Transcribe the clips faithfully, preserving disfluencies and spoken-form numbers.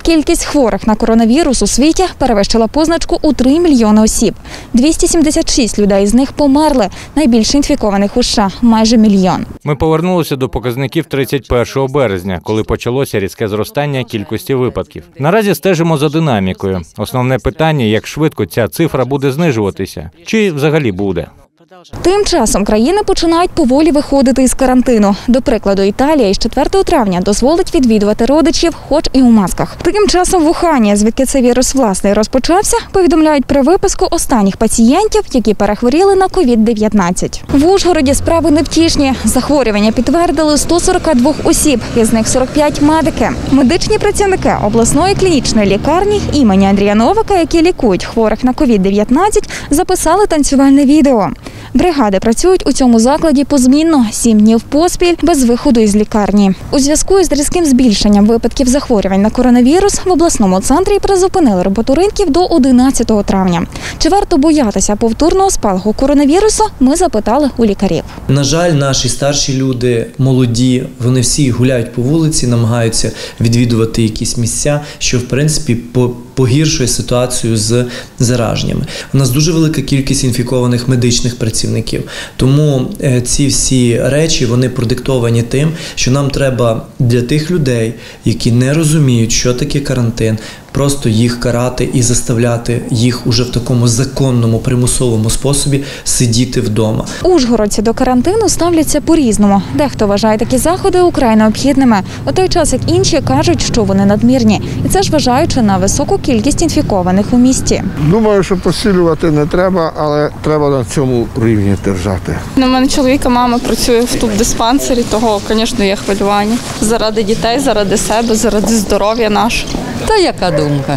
Кількість хворих на коронавірус у світі перевищила позначку у три мільйони осіб. двісті сімдесят шість людей з них померли. Найбільше інфікованих у США – майже мільйон. Ми повернулися до показників тридцять першого березня, коли почалося різке зростання кількості випадків. Наразі стежимо за динамікою. Основне питання – як швидко ця цифра буде знижуватися. Чи взагалі буде? Тим часом країни починають поволі виходити із карантину. До прикладу, Італія із четвертого травня дозволить відвідувати родичів, хоч і у масках. Тим часом в Ухані, звідки цей вірус власне розпочався, повідомляють про виписку останніх пацієнтів, які перехворіли на ковід дев'ятнадцять. В Ужгороді справи невтішні. Захворювання підтвердили сто сорок два осіб, із них сорок п'ять – медики. Медичні працівники обласної клінічної лікарні імені Андрія Новика, які лікують хворих на ковід дев'ятнадцять, записали танцювальне відео. Бригади працюють у цьому закладі позмінно, сім днів поспіль, без виходу із лікарні. У зв'язку із різким збільшенням випадків захворювань на коронавірус в обласному центрі призупинили роботу ринків до одинадцятого травня. Чи варто боятися повторного спалаху коронавірусу, ми запитали у лікарів. На жаль, наші старші люди, молоді, вони всі гуляють по вулиці, намагаються відвідувати якісь місця, що, в принципі, погіршує ситуацію з зараженнями. У нас дуже велика кількість інфікованих медичних працівників. Тому ці всі речі, вони продиктовані тим, що нам треба для тих людей, які не розуміють, що таке карантин, просто їх карати і заставляти їх уже в такому законному, примусовому способі сидіти вдома. Ужгородці до карантину ставляться по-різному. Дехто вважає такі заходи украй необхідними, у той час як інші кажуть, що вони надмірні. І це ж вважаючи на високу кількість інфікованих у місті. Думаю, що посилювати не треба, але треба на цьому рівні держати. У мене чоловіка, мама працює в тубдиспансері, того, звісно, є хвилювання. Заради дітей, заради себе, заради здоров'я нашого. Та яка думка?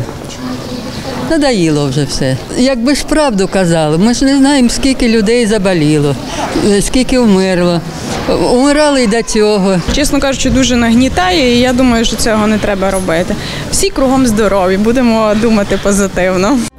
Надоїло вже все. Якби ж правду казали, ми ж не знаємо, скільки людей заболіло, скільки вмерло. Умирали й до цього. Чесно кажучи, дуже нагнітає, і я думаю, що цього не треба робити. Всі кругом здорові, будемо думати позитивно.